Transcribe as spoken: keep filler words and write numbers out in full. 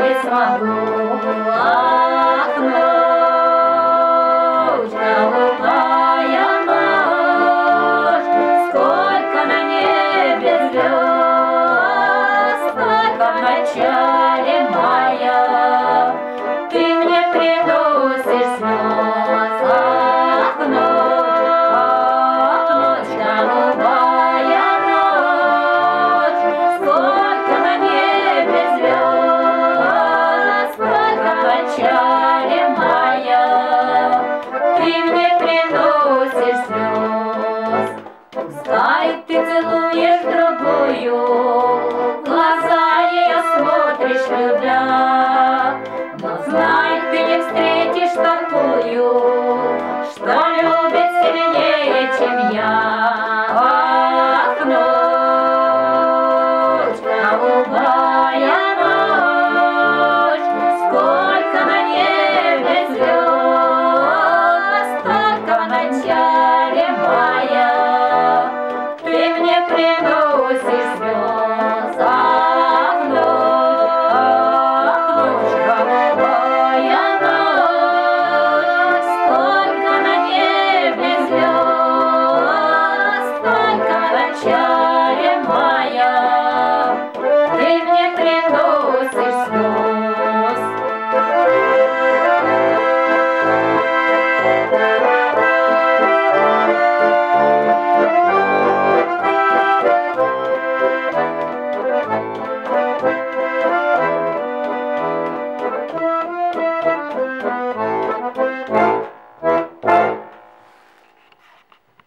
не смогу махнуть. Голубая ночь, сколько на небе звезд, только в начале мая ты мне приносишь слез. Ах, ночь, ах, ночь, голубая ночь, сколько на небе звезд, только в начале мая ты мне приносишь слез. Пускай ты целуешь другую, в глаза ее смотришь, любя,